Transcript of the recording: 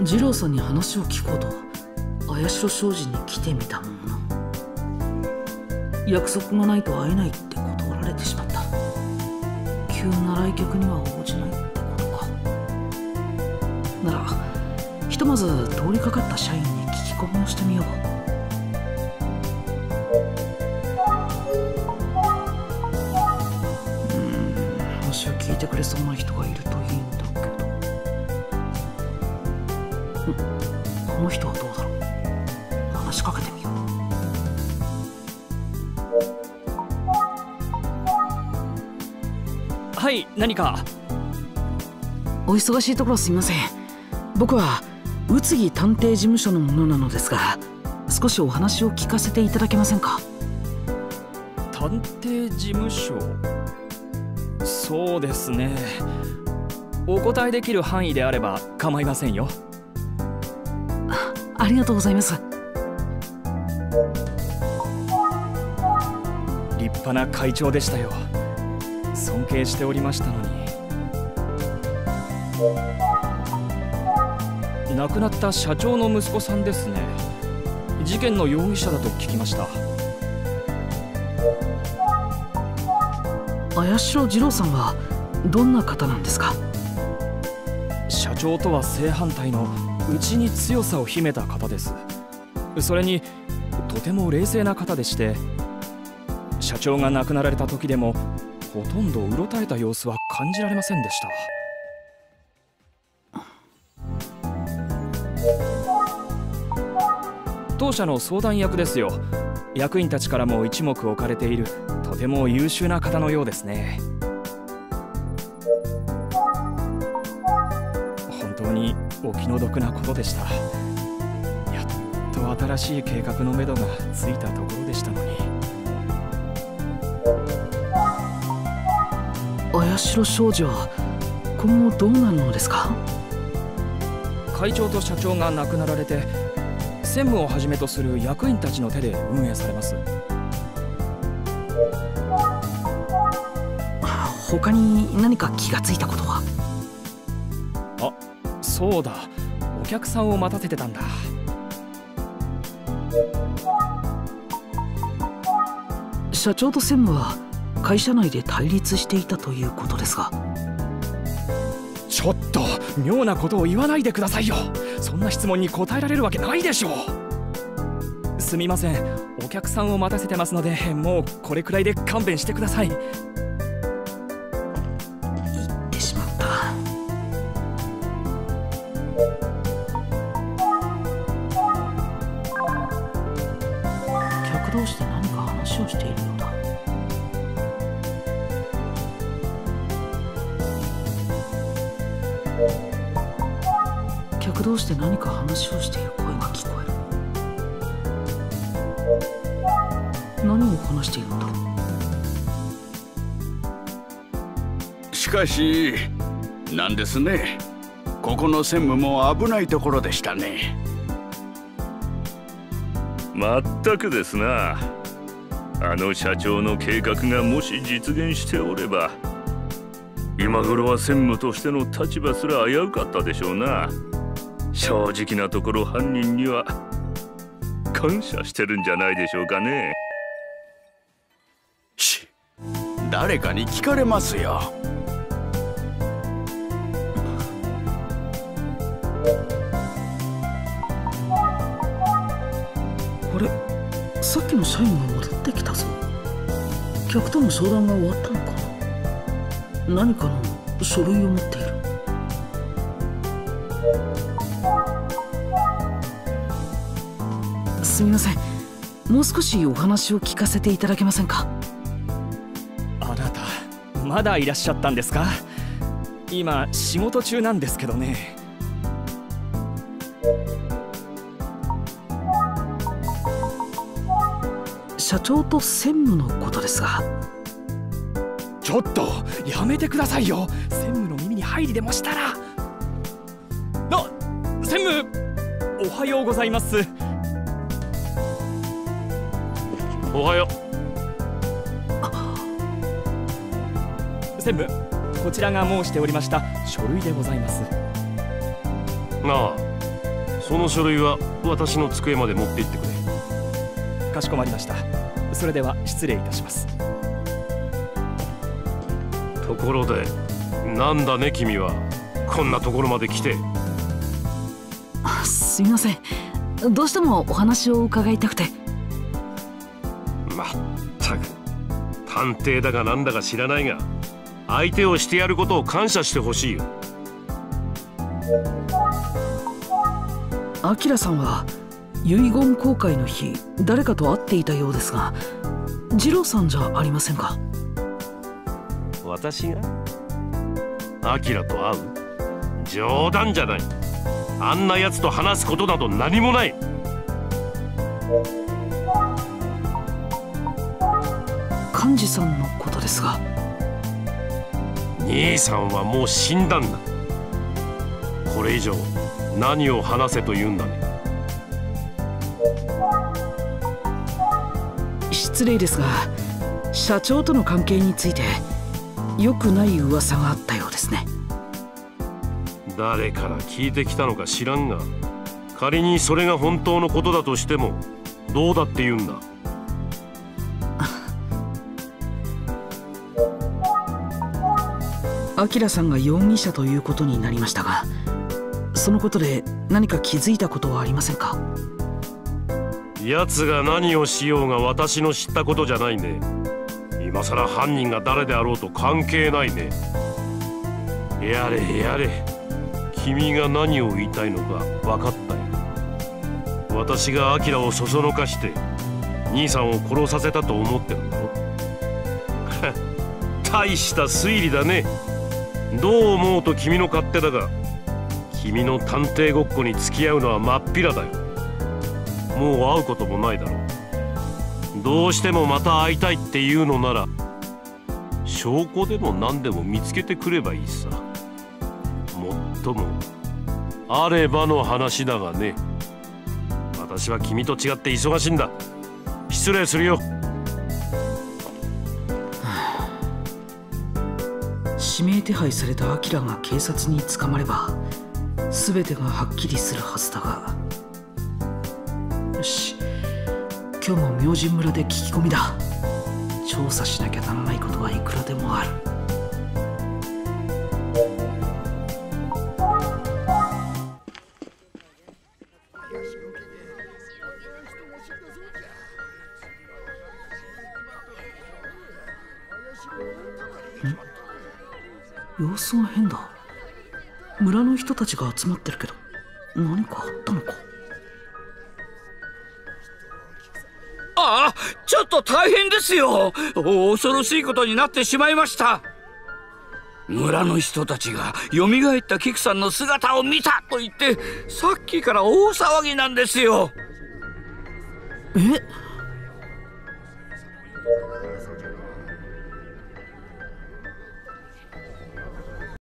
二郎さんに話を聞こうと綾代商事に来てみたものの、約束がないと会えないって断られてしまった。急な来客には応じないってことか。ならひとまず通りかかった社員に聞き込みをしてみよう。話を聞いてくれそうな人がいるといいんだけど。この人はどうだろう。話しかけてみよう。 はい、何か？ お忙しいところすみません。僕は宇津木探偵事務所の者なのですが、少しお話を聞かせていただけませんか？ 探偵事務所？そうですね。お答えできる範囲であれば構いませんよ。 ありがとうございます。 立派な会長でしたよ。尊敬しておりましたのに。亡くなった社長の息子さんですね。事件の容疑者だと聞きました。 綾代二郎さんはどんな方なんですか？ 社長とは正反対の内に強さを秘めた方です。それにとても冷静な方でして、社長が亡くなられた時でもほとんどうろたえた様子は感じられませんでした。当社の相談役ですよ。役員たちからも一目置かれているとても優秀な方のようですね。本当にお気の毒なことでした。やっと新しい計画のめどがついたところでしたのに。 綾代商事は今後どうなるのですか？ 会長と社長が亡くなられて、専務をはじめとする役員たちの手で運営されます。 他に何か気がついたことは？ あ、そうだ。お客さんを待たせてたんだ。 社長と専務は会社内で対立していたということですが。 ちょっと妙なことを言わないでくださいよ。そんな質問に答えられるわけないでしょう。すみません、お客さんを待たせてますので、もうこれくらいで勘弁してください。 言ってしまった。客同士で何か話をしているようだ。客同士で何か話をしている声が聞こえる。何を話しているんだろう。しかしなんですね、ここの専務も危ないところでしたね。 まったくですな。あの社長の計画がもし実現しておれば、今頃は専務としての立場すら危うかったでしょうな。正直なところ犯人には感謝してるんじゃないでしょうかね。 誰かに聞かれますよ。 あれ、さっきの社員が戻ってきたぞ。客との商談が終わったのかな。何かの書類を持っている。すみません、もう少しお話を聞かせていただけませんか？ あなたまだいらっしゃったんですか？今仕事中なんですけどね。 社長と専務のことですが。 ちょっとやめてくださいよ。専務の耳に入りでもしたら。専務、おはようございます。 おはよう。専務、こちらが申しておりました書類でございます。 なあ、 その書類は私の机まで持って行ってくれ。 かしこまりました。それでは失礼いたします。 ところでなんだね君はこんなところまで来て。 すみません、どうしてもお話を伺いたくて。 まったく探偵だかなんだか知らないが、相手をしてやることを感謝してほしいよ。 アキラさんは遺言公開の日誰かと会っていたようですが、二郎さんじゃありませんか？ 私がアキラと会う？冗談じゃない。あんな奴と話すことなど何もない。 幹事さんのことですが。 兄さんはもう死んだんだ。これ以上何を話せと言うんだね。 失礼ですが、社長との関係について良くない噂があったようですね。 誰から聞いてきたのか知らんが、仮にそれが本当のことだとしてもどうだって言うんだ。 アキラさんが容疑者ということになりましたが、そのことで何か気づいたことはありませんか？ 奴が何をしようが私の知ったことじゃないね。今さら犯人が誰であろうと関係ないね。やれやれ、君が何を言いたいのか分かったよ。私がアキラをそそのかして兄さんを殺させたと思ってるんだろ。大した推理だね。どう思うと君の勝手だが、君の探偵ごっこに付き合うのはまっぴらだよ。もう会うこともないだろう。どうしてもまた会いたいっていうのなら、証拠でも何でも見つけてくればいいさ。もっともあればの話だがね。私は君と違って忙しいんだ。失礼するよ。 指名手配されたアキラが警察に捕まれば全てがはっきりするはずだが。よし、今日も明神村で聞き込みだ。調査しなきゃならないことはいくらでもある。様子が変だ。村の人たちが集まってるけど何かあったのか。 ああ、ちょっと大変ですよ。恐ろしいことになってしまいました。村の人たちがよみがえったキクさんの姿を見たと言ってさっきから大騒ぎなんですよ。 え？